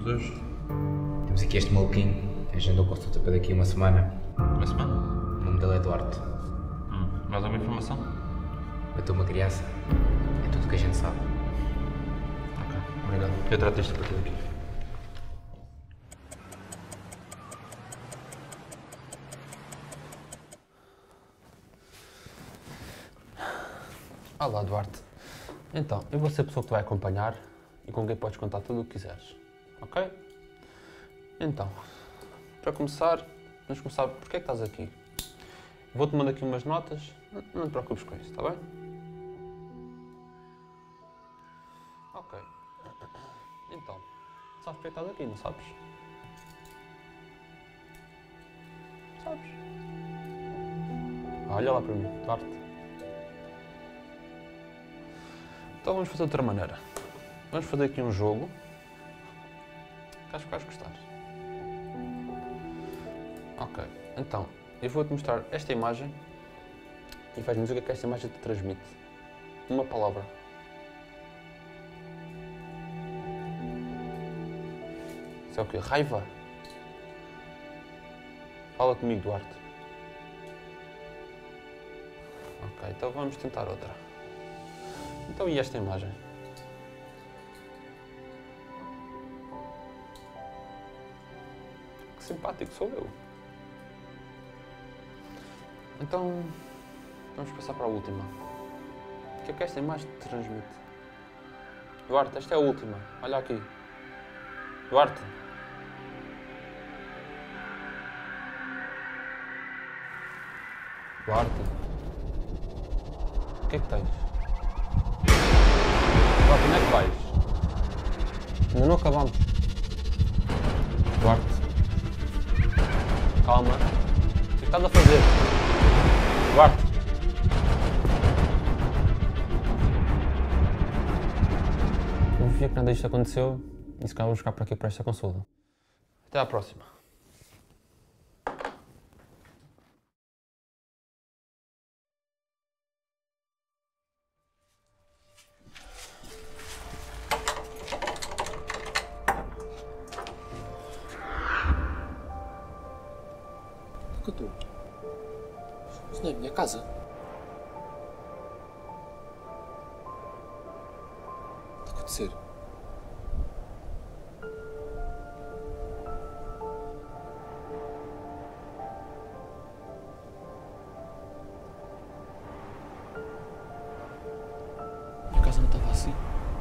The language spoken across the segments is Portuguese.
temos hoje? Temos aqui este maluquinho, agendou consulta para daqui a uma semana. Uma semana? O nome dele é Duarte. Mais alguma informação? Matou uma criança. É tudo o que a gente sabe. Ok, obrigado. Eu trato isto a partir daqui. Olá, Duarte. Então, eu vou ser a pessoa que te vai acompanhar e com quem podes contar tudo o que quiseres. Ok? Então, para começar, vamos começar por que é que estás aqui. Vou-te mandar aqui umas notas, não te preocupes com isso, está bem? Ok. Então, sabes porque é que estás aqui, não sabes? Sabes? Olha lá para mim, Duarte. Então vamos fazer de outra maneira. Vamos fazer aqui um jogo. Que acho que vais gostar. Ok, então eu vou-te mostrar esta imagem e vais-me dizer o que é que esta imagem te transmite. Uma palavra. Isso é o quê? Raiva? Fala comigo, Duarte. Ok, então vamos tentar outra. Então, e esta imagem? Que simpático sou eu. Então, vamos passar para a última. O que é que esta imagem te transmite? Duarte, esta é a última. Olha aqui. Duarte. Duarte. O que é que tens? Duarte, onde é que vais? Ainda não acabamos. Duarte. Calma. O que estás a fazer? Duarte. Eu confio que nada disto aconteceu e se calhar vou ficar por aqui para esta consulta. Até à próxima. Que eu estou? Isso não é a minha casa. O que está a acontecer? Minha casa não estava assim.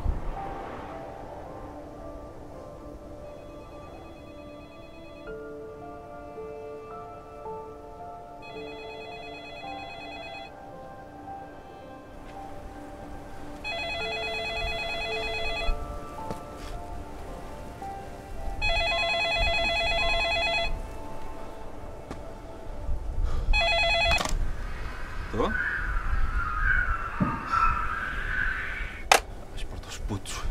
Estou? As portas aos putos.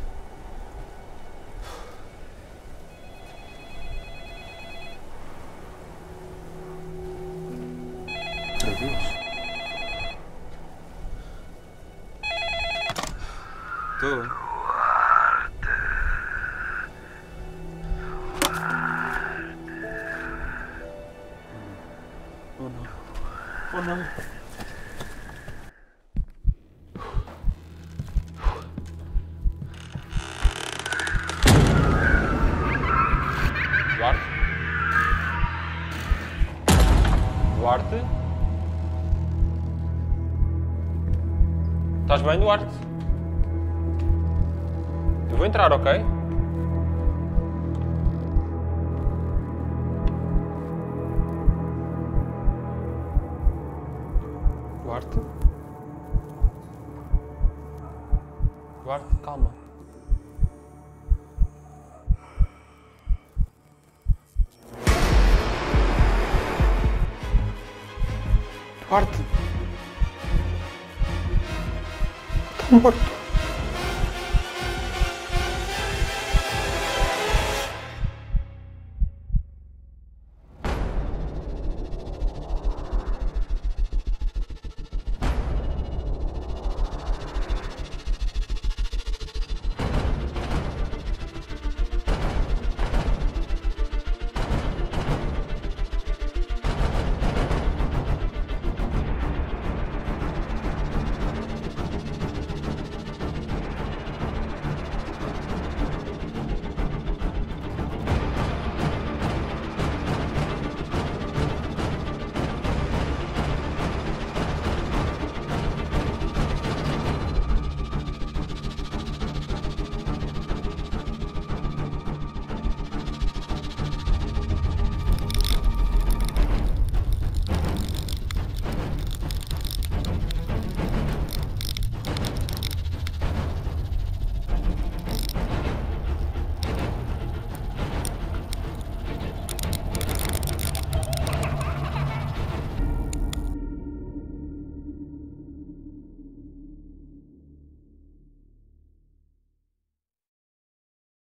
Outra vez? Estou. Oh não. Oh não. Duarte? Duarte? Estás bem, Duarte? Eu vou entrar, ok? Duarte? Duarte, calma. Duarte! Está morto.